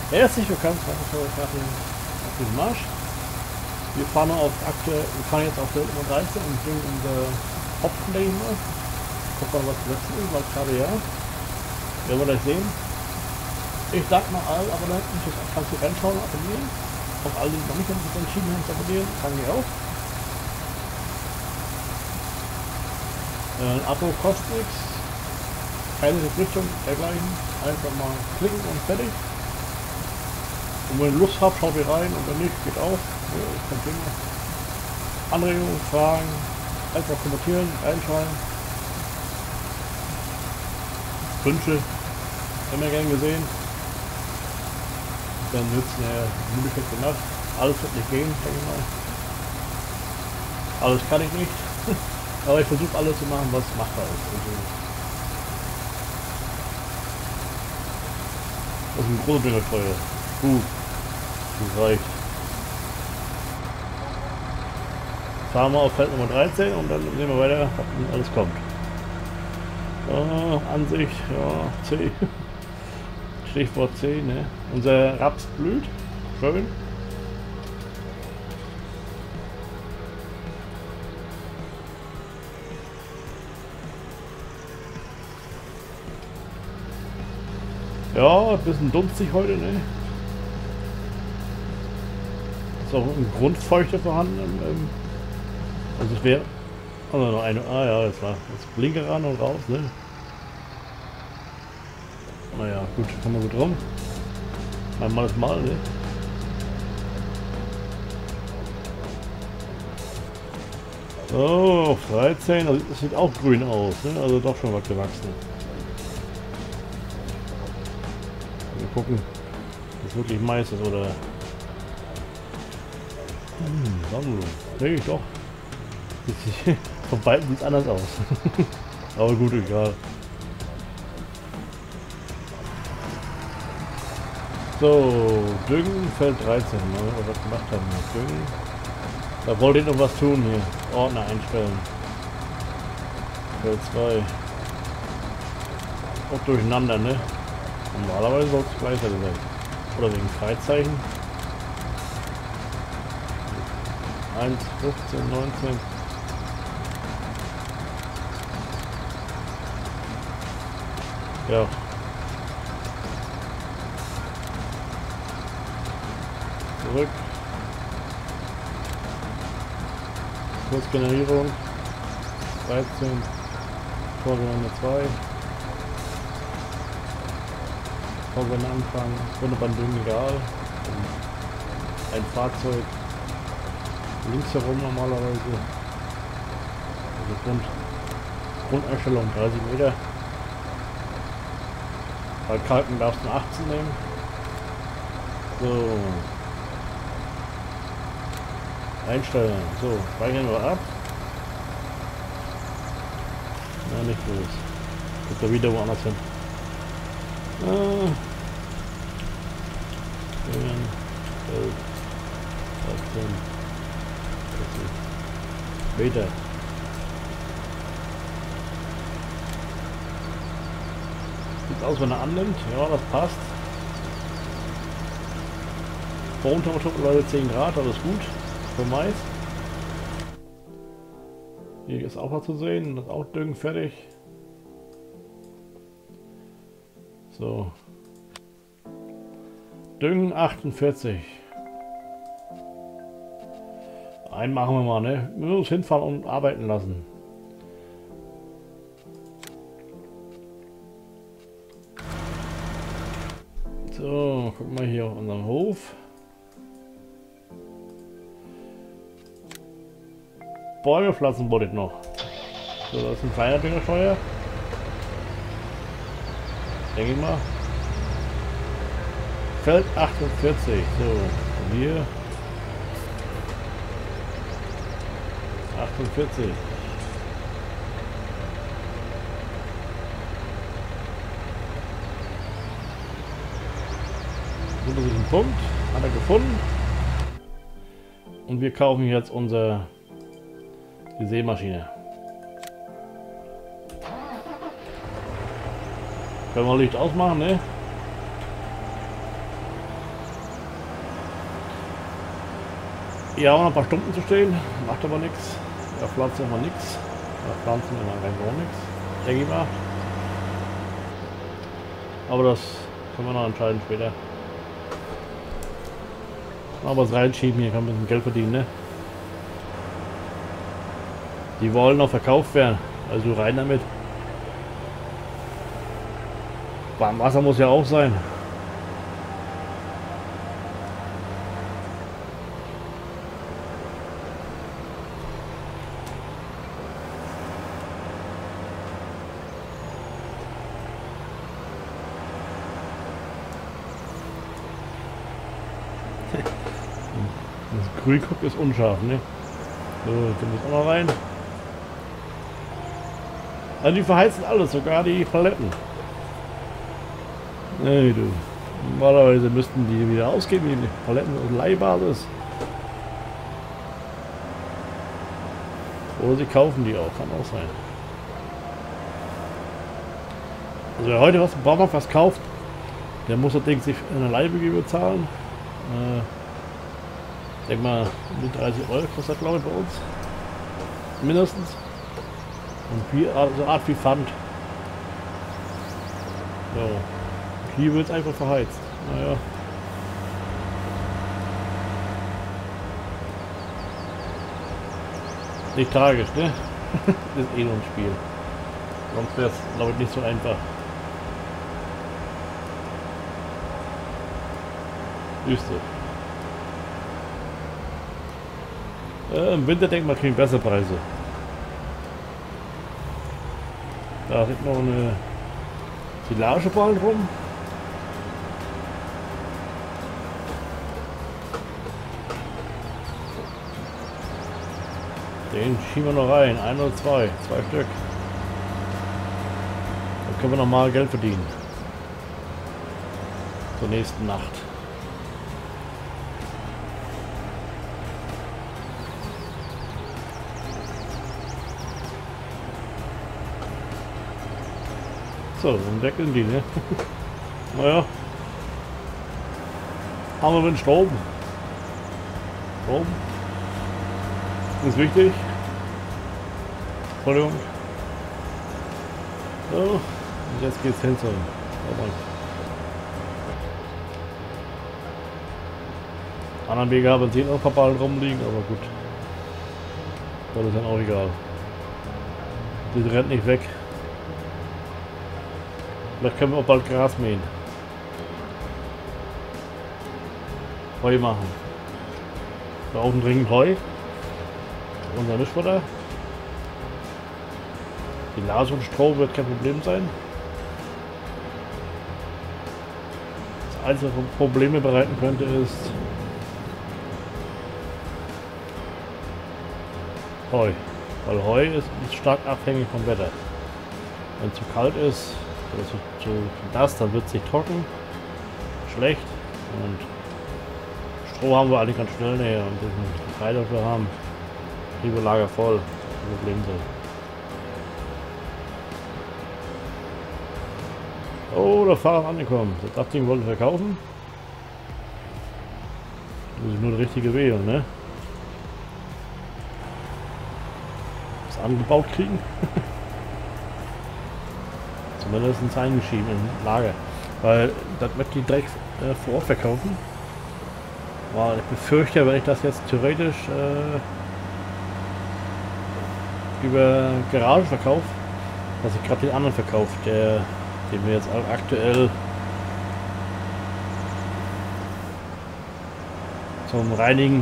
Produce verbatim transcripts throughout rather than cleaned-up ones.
Herzlich willkommen zu diesem Marsch. Wir fahren auf aktuell, wir fahren jetzt auf der Nummer dreizehn und bringen unser Hopfen, denke ich mal. Gucken wir, was zu setzen ist, weil gerade ja. Werden wir gleich sehen. Ich sag mal all, aber da hinten ist kannst du reinschauen und abonnieren. Auch alle, die noch nicht entschieden haben zu abonnieren, fangen wir auf. Ein Abo kostet nichts. Keine Verpflichtung, dergleichen. Einfach mal klicken und fertig. Und wenn ihr Lust habt, schaut ihr rein und wenn nicht, geht auch. Ja, kein Thema. Anregungen, Fragen, einfach kommentieren, reinschreiben. Wünsche, immer gern gesehen. Dann nützen ja die Möglichkeit gemacht. Alles wird nicht gehen, denke ich mal. Alles kann ich nicht. Aber ich versuche alles zu machen, was machbar ist. Also, das ist ein großer Düngersteuer. Gut. Das reicht. Fahren wir auf Feld Nummer dreizehn und dann sehen wir weiter, was alles kommt. Äh, Ansicht, ja, C. Stichwort C, ne? Unser Raps blüht. Schön. Ja, ein bisschen dunstig heute, ne? Ist auch ein Grundfeuchte vorhanden. Ähm, also es wäre. Also noch eine. Ah ja, das war das Blinker ran und raus, ne? Naja, gut, kann man gut rum. Einmal das Mal, ne? Oh, dreizehn, also das sieht auch grün aus, ne? Also doch schon was gewachsen. Wir gucken, ob das wirklich Mais ist oder. Hm, Sonnenblumen. Nee, doch. Von beiden sieht es anders aus. Aber gut, egal. So, Düngen, Feld dreizehn. Mal sehen, was wir gemacht haben. Düngen. Da wollte ich noch was tun hier. Ordner einstellen. Feld zwei. Auch durcheinander, ne? Normalerweise sollte es gleich sein. Oder wegen Freizeichen. eins, fünfzehn, neunzehn. Ja. Zurück. Kursgenerierung. dreizehn. Vorgänge zwei. Vorgänge Anfang. Runderbandung egal. Ein Fahrzeug. Links herum normalerweise. Also Grund, Grundeinstellung dreißig Meter. Bei Kalken darfst du achtzehn nehmen. So. Einstellen. So, speichern wir ab. Na, nicht los. Geht da wieder woanders hin. Ah. zehn, elf, dreizehn. Meter. Sieht aus, wenn er annimmt. Ja, das passt. Bodentemperatur, Leute, zehn Grad, alles gut. Für Mais. Hier ist auch was zu sehen. Das ist auch Düngen fertig. So. Düngen achtundvierzig. Einen machen wir mal, ne? Wir müssen uns hinfahren und arbeiten lassen. So, guck mal hier auf unserem Hof. Bäume pflanzen wollte ich noch. So, das ist ein kleiner Düngersteuer. Denke ich mal. Feld achtundvierzig. So, und hier. achtundvierzig. Unterschiedlichen Punkt. Hat er gefunden. Und wir kaufen jetzt unser die Sämaschine. Können wir Licht ausmachen, ne? Hier haben wir noch ein paar Stunden zu stehen, macht aber nichts. Da pflanzen wir nichts. Da pflanzen wir dann gar nichts. Denke ich mal. Aber das können wir noch entscheiden später. Aber was reinschieben, hier kann man ein bisschen Geld verdienen, ne? Die wollen noch verkauft werden, also rein damit. Warmwasser muss ja auch sein. Das Grünkock ist unscharf, ne? So, den muss auch noch rein. Also die verheizen alles, sogar die Paletten. Nee, du. Normalerweise müssten die wieder ausgeben, die Paletten auf Leihbasis. Oder sie kaufen die auch, kann auch sein. Also wer heute was im Baumarkt was kauft, der muss das Ding sich eine Leihgebühr bezahlen. Äh, ich denke mal, um die dreißig Euro kostet das, glaube ich, bei uns. Mindestens. Und wie, also Art wie Pfand. So. Hier wird es einfach verheizt. Naja. Nicht tragisch, ne? Das ist eh nur ein Spiel. Sonst wäre es, glaube ich, nicht so einfach. Düster. Äh, Im Winter denkt man, kriegen bessere Preise. Da liegt noch eine Silageball rum. Den schieben wir noch rein. Ein oder zwei. Zwei Stück. Dann können wir noch mal Geld verdienen. Zur nächsten Nacht. So, dann deckeln die, ne? Naja. Haben wir den Strom. Strom. Ist wichtig. Entschuldigung. So. Und jetzt geht's hin zum. Anderen Wege haben sie noch ein paar Ballen rumliegen, aber gut. Das ist dann auch egal. Die rennt nicht weg. Vielleicht können wir auch bald Gras mähen. Heu machen. Wir brauchen dringend Heu. Unser Mischfutter. Die Lase und Stroh wird kein Problem sein. Das einzige, was Probleme bereiten könnte, ist Heu. Weil Heu ist, ist stark abhängig vom Wetter. Wenn es zu kalt ist, oder zu, zu nass, dann wird es nicht trocken, schlecht, und Stroh haben wir eigentlich ganz schnell näher, und diesen Teil dafür haben, Triebelager voll, kein Problem sein. Oh, der Fahrer angekommen. Das Ding wollte ich verkaufen. Muss ich nur die richtige wählen, ne? Das angebaut kriegen. Zumindest eingeschieben im Lager. Weil das möchte ich direkt äh, vor Ort verkaufen. Weil ich befürchte, wenn ich das jetzt theoretisch äh, über Garage verkaufe, dass ich gerade den anderen verkaufe, der, den wir jetzt aktuell zum Reinigen.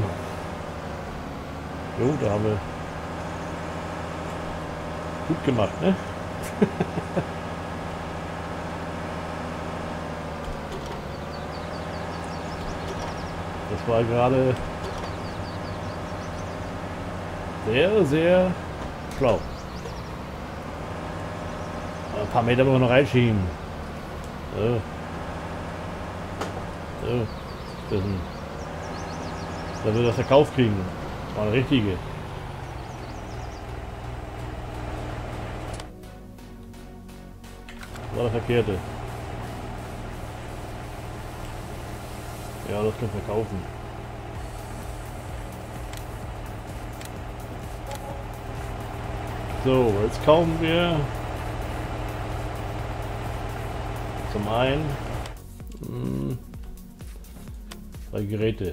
Jo, da haben wir gut gemacht, ne? Das war gerade sehr, sehr schlau. Ein paar Meter müssen wir noch reinschieben. So. So. Bisschen. Da wird das Verkauf kriegen. Das war eine richtige. Das war der verkehrte. Ja, das können wir kaufen. So, jetzt kaufen wir zum einen mh, drei Geräte.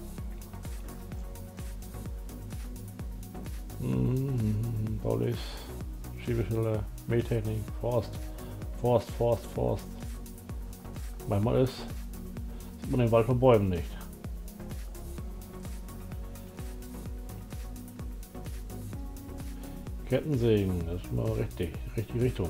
Mhm, Baulis, Schiebeschilder, Mähtechnik, Forst, Forst, Forst, Forst. Manchmal ist, sieht man den Wald von Bäumen nicht. Kettensägen, das ist mal richtig, richtige Richtung.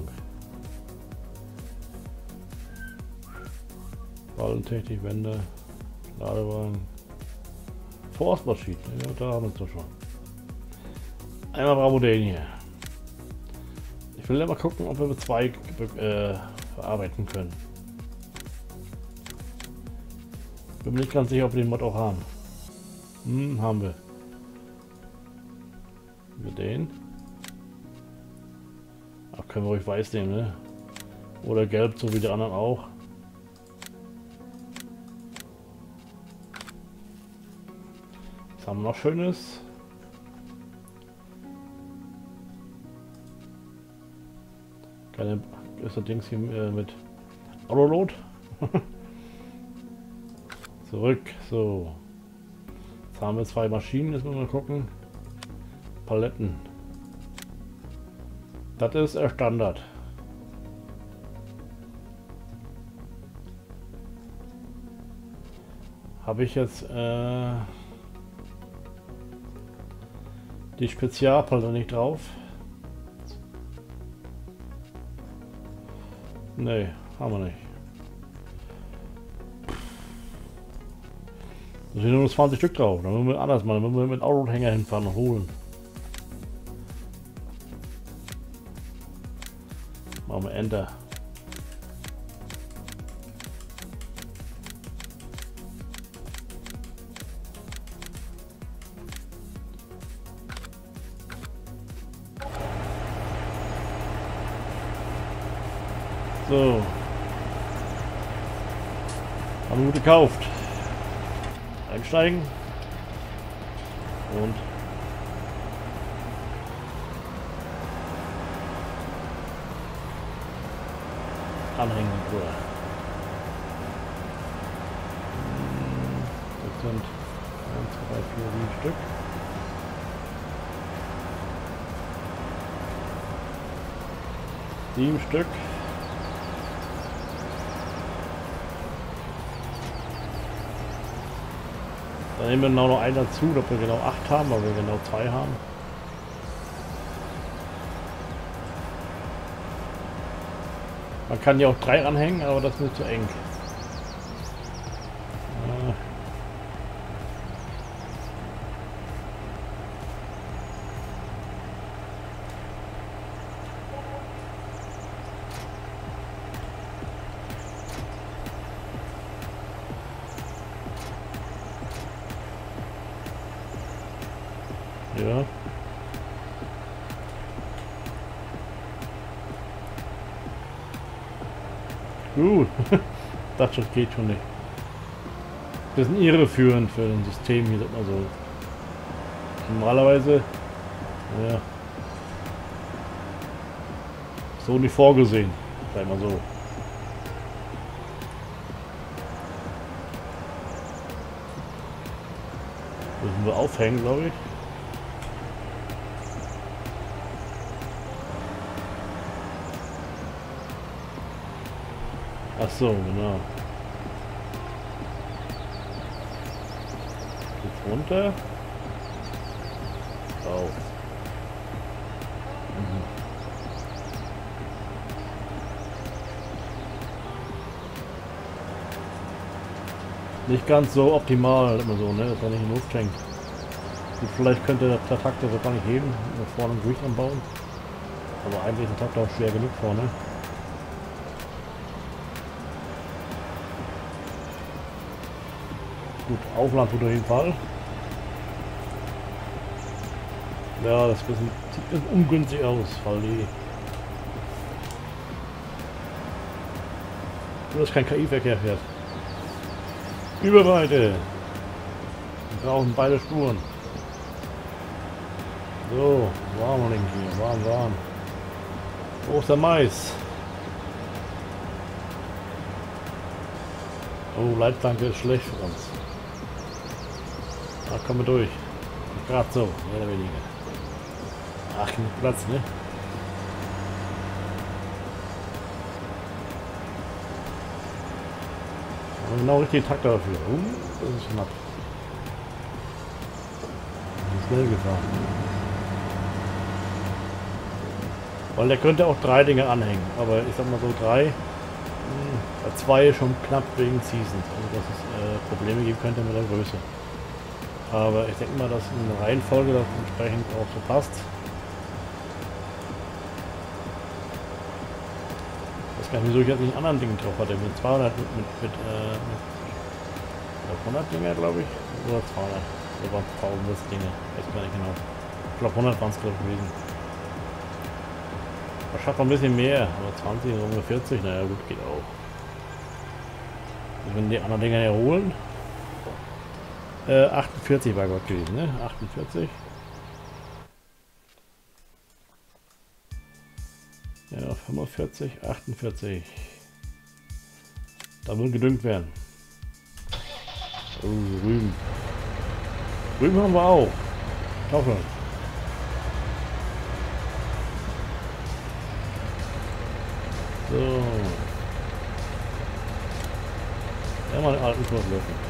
Ballentechnik, Wände, Ladewagen, Forstmaschinen, ja, da haben wir es doch schon. Einmal Bravo den hier. Ich will ja mal gucken, ob wir mit zwei äh, verarbeiten können. Bin mir nicht ganz sicher, ob wir den Mod auch haben. Hm, haben wir. Mit den. Ach, können wir ruhig weiß nehmen, ne? Oder gelb, so wie die anderen auch. Was haben wir noch Schönes? Keine ist das Dings hier äh, mit Autoload. Zurück, so. Jetzt haben wir zwei Maschinen, jetzt müssen wir mal gucken. Paletten. Das ist der Standard. Habe ich jetzt äh, die Spezialpalette nicht drauf? Nee, haben wir nicht. Da sind nur zwanzig Stück drauf. Dann müssen wir anders machen. Dann müssen wir mit Autohänger hinfahren und holen. Machen wir Enter. So. Haben wir gekauft. Einsteigen. Und anhängen. Das sind eins, zwei, vier, sieben Stück. Sieben Stück. Dann nehmen wir genau noch einen dazu, ob wir genau acht haben, weil wir genau zwei haben. Man kann ja auch drei anhängen, aber das ist mir zu eng. Ja. Gut. Das geht schon nicht. Das sind irreführend für ein System hier, sagt man so. Normalerweise ja, so nicht vorgesehen, sag mal so. Müssen wir aufhängen, glaube ich. Ach so, genau. Jetzt runter. Auf. Mhm. Nicht ganz so optimal, immer so, ne? Dass er nicht in die Luft hängt. Und vielleicht könnte der Traktor so gar nicht heben, vorne ein Gewicht anbauen. Aber eigentlich ist der Traktor auch schwer genug vorne. Gut, Aufladen tut auf jeden Fall. Ja, das sieht ein bisschen ungünstig aus, weil die... Nur dass kein K I-Verkehr fährt. Überweite! Wir brauchen beide Spuren. So, warm hier, warm, warm. Wo ist der Mais? Oh, Leitplanke ist schlecht für uns. Da kommen wir durch. Gerade so, mehr oder weniger. Ach, genug Platz, ne? Aber genau richtig Takt dafür. Uh, das ist knapp. Schnell gefahren. Weil der könnte auch drei Dinge anhängen, aber ich sag mal so drei, mh, zwei schon knapp wegen Seasons, also dass es äh, Probleme geben könnte mit der Größe. Aber ich denke mal, dass in der Reihenfolge das entsprechend auch so passt. Ich weiß gar nicht, wieso ich jetzt nicht einen anderen Dingen drauf hatte, mit zweihundert, mit, mit, mit, äh, mit hundert Dinger, glaube ich, oder zweihundert, oder waren es tausend Dinge, ich weiß gar nicht genau. Ich glaube hundert waren es, glaube ich, gewesen. Man schafft noch ein bisschen mehr, aber zwanzig, so ungefähr vierzig, naja gut, geht auch. Also wenn die anderen Dinger erholen. Äh, achtundvierzig war Gott gewesen, ne? achtundvierzig. Ja, fünfundvierzig, achtundvierzig. Da will gedüngt werden. Oh, Rüben. Rüben haben wir auch. Kartoffeln. So. Ja, mal den alten Kurs lösen.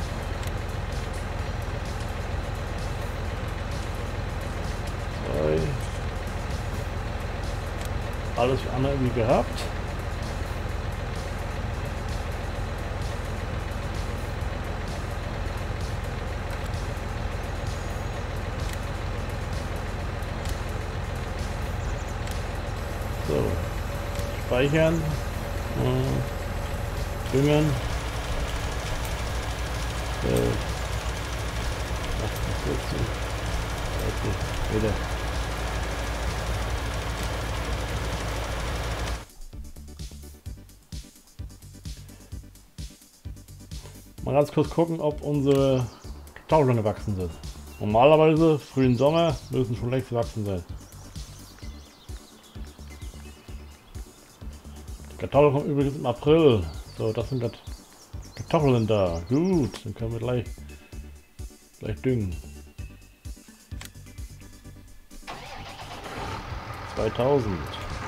Zwei. Alles andere irgendwie gehabt. So. Speichern, äh, düngen, äh, achtundvierzig, dreißig, wieder. Mal ganz kurz gucken, ob unsere Kartoffeln gewachsen sind. Normalerweise, frühen Sommer, müssen schon längst gewachsen sein. Kartoffeln kommen übrigens im April. So, das sind Kartoffeln da. Gut, dann können wir gleich, gleich düngen. zweitausend.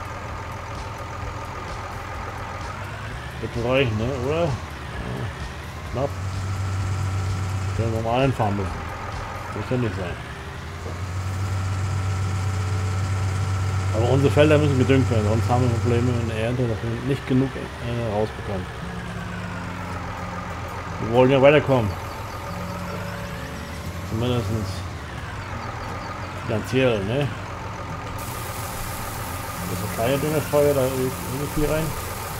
Wird reichen, ne? Oder? Ja, knapp. Können wir mal einfahren müssen. Muss ja nicht sein. Aber unsere Felder müssen gedüngt werden, sonst haben wir Probleme in der Ernte, dass wir nicht genug äh, rausbekommen. Wir wollen ja weiterkommen. Zumindest finanziell, ne? Das ist ein kleiner Düngerfeuer, da irgendwie viel rein.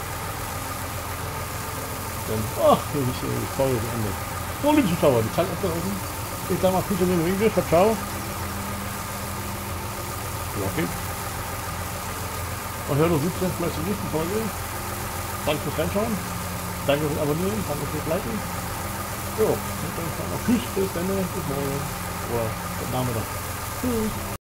Dann, ach, hier ist die Folge beendet. So, liebe Zuschauer, die Zeit ist gelaufen. Ich sage mal, viel zu den Englisch, ciao. Okay. Und hören uns siebzehn vielleicht zur nächsten Folge. Danke fürs Reinschauen. Danke fürs Abonnieren. Danke fürs Liken. Jo, und dann sagen wir Tschüss, bis dann, bis morgen. Oder bis Nachmittag. Tschüss.